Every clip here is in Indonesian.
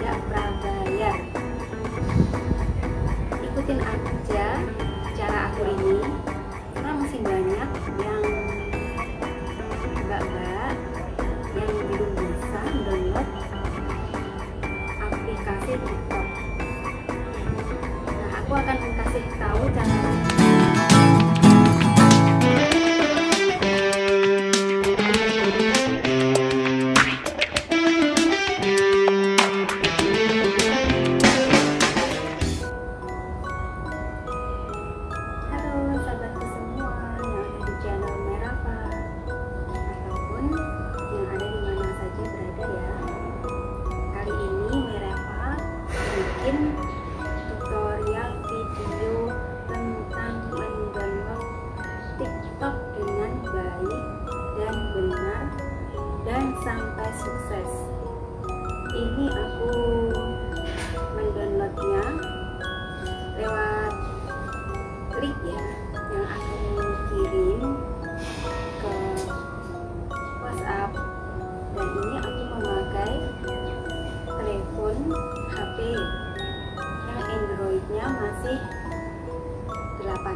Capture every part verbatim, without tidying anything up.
tidak prabayar. Ikutin aja cara aku ini, karena masih banyak yang mbak-mbak yang belum bisa download aplikasi TikTok. Nah, aku akan kasih tahu caranya. Tutorial video tentang mendownload TikTok dengan baik dan benar dan sampai sukses. Ini aku mendownloadnya lewat link ya yang aku kirim ke WhatsApp, dan ini aku memakai telepon H P yang Androidnya masih delapan.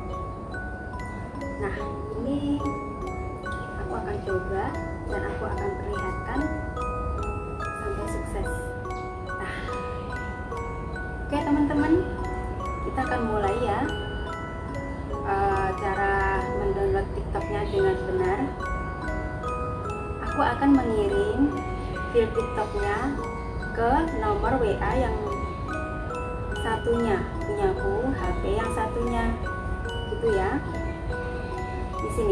Nah, ini aku akan coba dan aku akan perlihatkan sampai sukses. Nah, oke teman-teman, kita akan mulai ya uh, cara mendownload TikToknya dengan benar. Aku akan mengirim file TikToknya ke nomor W A yang satunya, punyaku H P yang satunya, gitu ya. Di sini,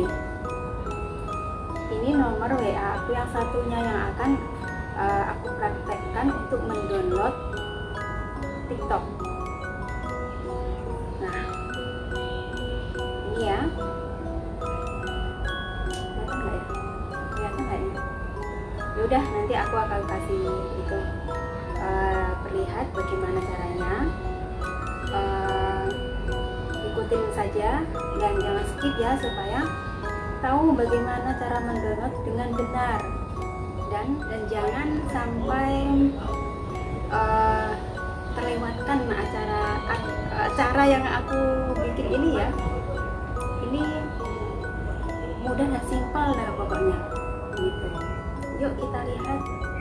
ini nomor W A aku yang satunya yang akan uh, aku praktekkan untuk mendownload TikTok. Nah, ini ya. Kelihatan nggak ya? Kelihatan nggak ya? Yaudah, nanti aku akan kasih itu uh, perlihat bagaimana caranya. Uh, ikutin saja dan jangan skip ya, supaya tahu bagaimana cara mendownload dengan benar, dan dan jangan sampai uh, terlewatkan acara acara yang aku bikin ini ya. Ini mudah dan simpel lah pokoknya gitu. Yuk kita lihat.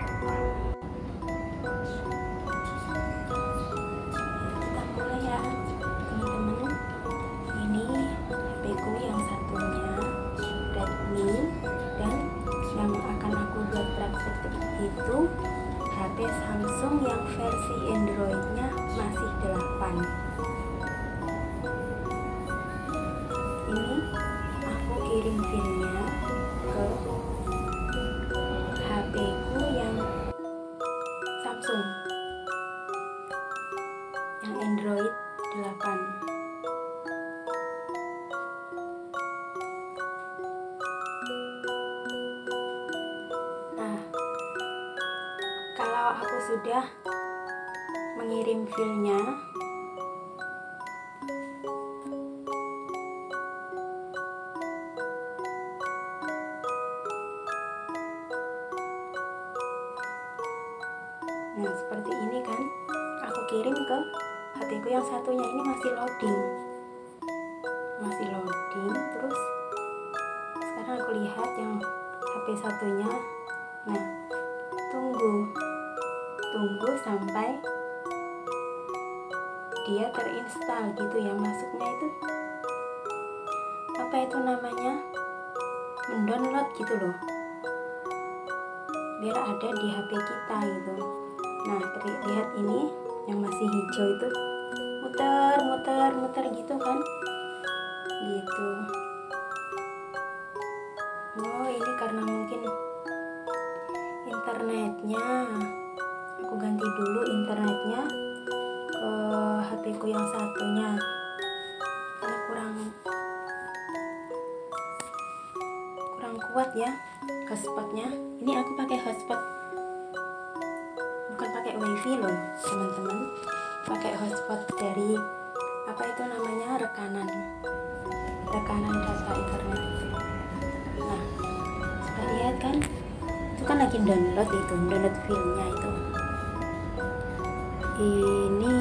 Kita mulai ya teman-teman. Ini H P ku yang satunya Redmi, dan yang akan aku buat praktek itu H P Samsung yang versi Androidnya masih delapan. Ini aku kirim filenya ke H P ku yang Samsung yang Android delapan. Nah, kalau aku sudah mengirim filenya, nah seperti ini kan, aku kirim ke H P ku yang satunya. Ini masih loading, masih loading terus. Sekarang aku lihat yang H P satunya. Nah, tunggu tunggu sampai dia terinstall gitu ya. Masuknya itu apa itu namanya, mendownload gitu loh, biar ada di H P kita gitu. Nah, lihat ini yang masih hijau itu muter muter muter gitu kan, gitu. Oh, ini karena mungkin internetnya, aku ganti dulu internetnya ke H P ku yang satunya, karena kurang kurang kuat ya hotspotnya. Ini aku pakai hotspot, bukan pakai wifi loh teman-teman, pakai hotspot dari apa itu namanya, rekanan rekanan data internet itu. Nah, sudah lihat kan, itu kan lagi download, itu download filmnya itu. ini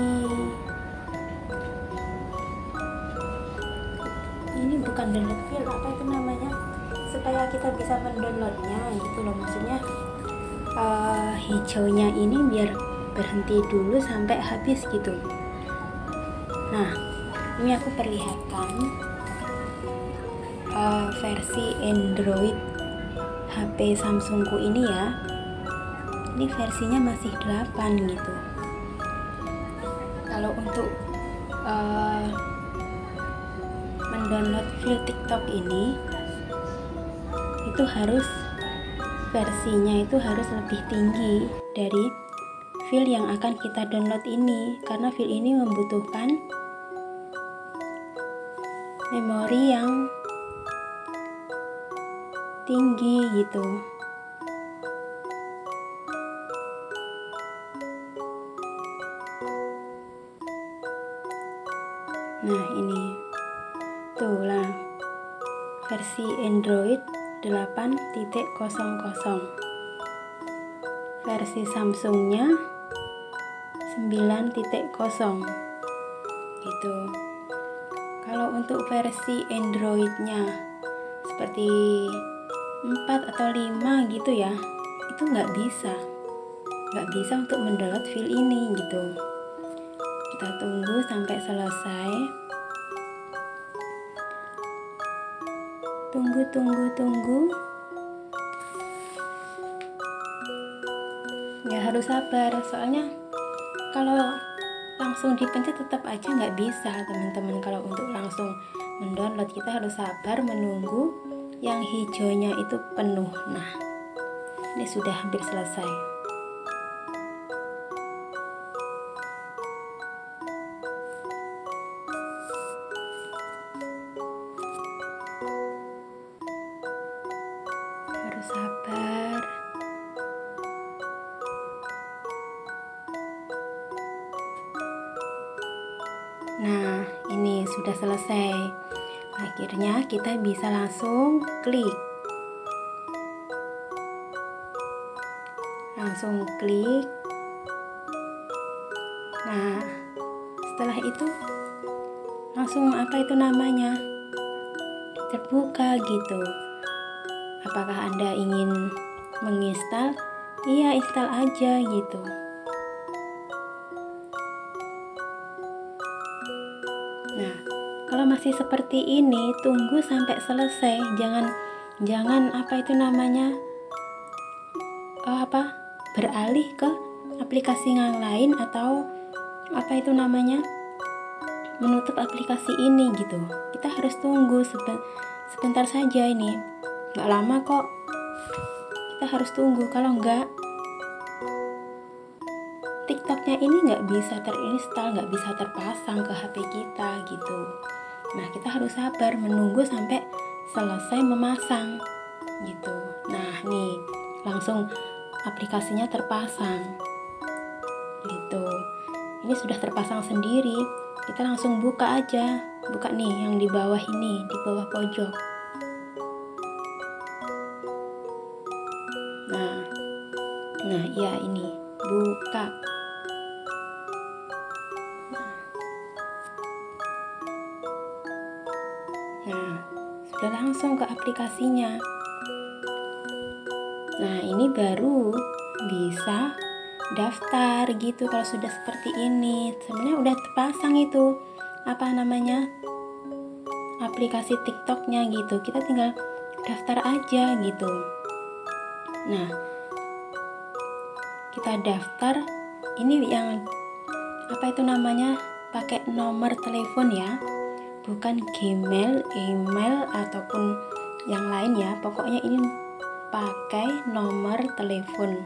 ini bukan download file, apa itu namanya, supaya kita bisa mendownloadnya gitu loh, maksudnya uh, hijaunya ini biar berhenti dulu sampai habis gitu. Nah, ini aku perlihatkan uh, versi Android H P Samsungku ini ya. Ini versinya masih delapan gitu. Kalau untuk uh, mendownload file TikTok ini, itu harus versinya itu harus lebih tinggi dari file yang akan kita download ini, karena file ini membutuhkan memori yang tinggi gitu. Nah, ini tuh lah versi Android delapan titik nol nol, versi Samsungnya sembilan titik nol gitu. Kalau untuk versi Androidnya seperti empat atau lima gitu ya, itu nggak bisa nggak bisa untuk mendownload file ini gitu. Kita tunggu sampai selesai. Tunggu tunggu tunggu ya, harus sabar, soalnya kalau langsung dipencet tetap aja nggak bisa teman-teman. Kalau untuk langsung mendownload kita harus sabar menunggu yang hijaunya itu penuh. Nah, ini sudah hampir selesai. Harus sabar. Nah, ini sudah selesai. Akhirnya kita bisa langsung klik. Langsung klik. Nah, setelah itu langsung apa itu namanya? Terbuka gitu. Apakah Anda ingin menginstal? Iya, install aja gitu. Nah, kalau masih seperti ini, tunggu sampai selesai. Jangan jangan apa itu namanya? Oh, apa? Beralih ke aplikasi yang lain atau apa itu namanya? Menutup aplikasi ini gitu. Kita harus tunggu seben- sebentar saja ini. Nggak lama kok. Kita harus tunggu. Kalau nggak, TikToknya ini nggak bisa terinstall, nggak bisa terpasang ke H P kita gitu. Nah, kita harus sabar menunggu sampai selesai memasang gitu. Nah, nih langsung aplikasinya terpasang gitu. Ini sudah terpasang sendiri. Kita langsung buka aja. Buka nih yang di bawah ini, di bawah pojok. Nah, nah ya ini buka. Nah, sudah langsung ke aplikasinya. Nah, ini baru bisa daftar gitu. Kalau sudah seperti ini, sebenarnya udah terpasang itu apa namanya, aplikasi TikToknya gitu. Kita tinggal daftar aja gitu. Nah, kita daftar. Ini yang apa itu namanya, pakai nomor telepon ya, bukan Gmail, email ataupun yang lain ya. Pokoknya ini pakai nomor telepon.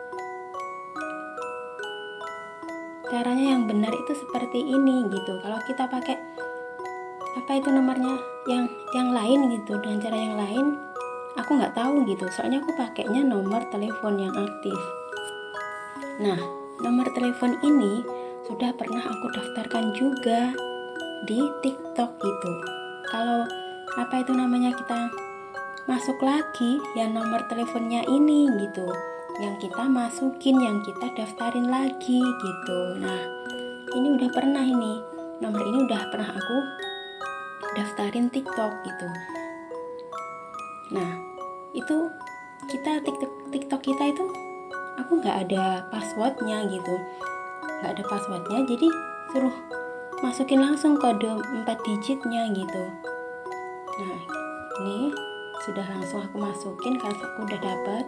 Caranya yang benar itu seperti ini gitu. Kalau kita pakai apa itu nomornya yang yang lain gitu, dengan cara yang lain, aku nggak tahu gitu. Soalnya aku pakainya nomor telepon yang aktif. Nah, nomor telepon ini sudah pernah aku daftarkan juga di TikTok gitu. Kalau apa itu namanya, kita masuk lagi ya nomor teleponnya ini gitu, yang kita masukin, yang kita daftarin lagi gitu. Nah, ini udah pernah ini, nomor ini udah pernah aku daftarin TikTok gitu. Nah, itu kita TikTok, TikTok kita itu aku nggak ada passwordnya gitu, nggak ada passwordnya, jadi suruh masukin langsung kode empat digitnya gitu. Nah, ini sudah langsung aku masukin kalau aku udah dapat.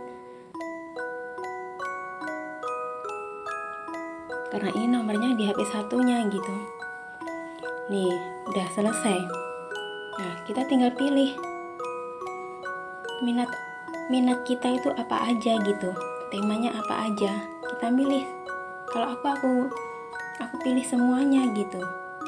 Karena ini nomornya di H P satunya gitu. Nih, udah selesai. Nah, kita tinggal pilih minat minat kita itu apa aja gitu. Temanya apa aja. Kita milih. Kalau aku aku aku pilih semuanya gitu.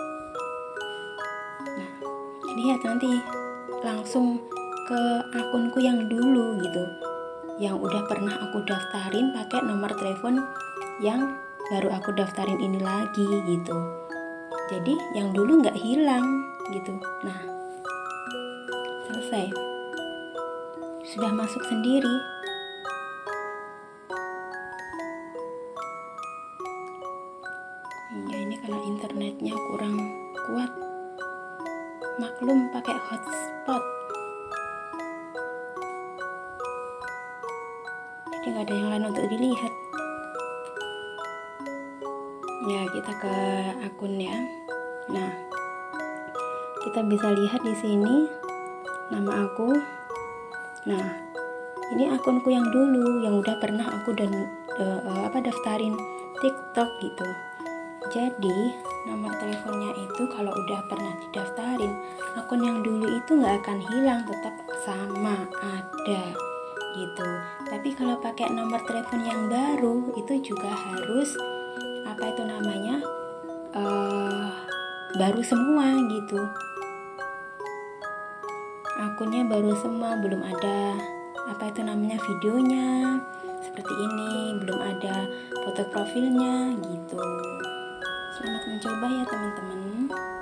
Nah, lihat nanti langsung ke akunku yang dulu gitu. Yang udah pernah aku daftarin pakai nomor telepon yang baru aku daftarin ini lagi gitu. Jadi yang dulu nggak hilang gitu. Nah, selesai, sudah masuk sendiri. Ya ini karena internetnya kurang kuat, maklum pakai hotspot, jadi nggak ada yang lain untuk dilihat. Ya, kita ke akun ya. Nah, kita bisa lihat di sini nama aku. Nah, ini akunku yang dulu yang udah pernah aku dan uh, apa daftarin TikTok gitu. Jadi nomor teleponnya itu kalau udah pernah didaftarin, akun yang dulu itu nggak akan hilang, tetap sama ada gitu. Tapi kalau pakai nomor telepon yang baru itu juga harus apa itu namanya uh, baru semua gitu. Akunnya baru semua, belum ada apa itu namanya videonya seperti ini, belum ada foto profilnya gitu. Selamat mencoba ya teman-teman.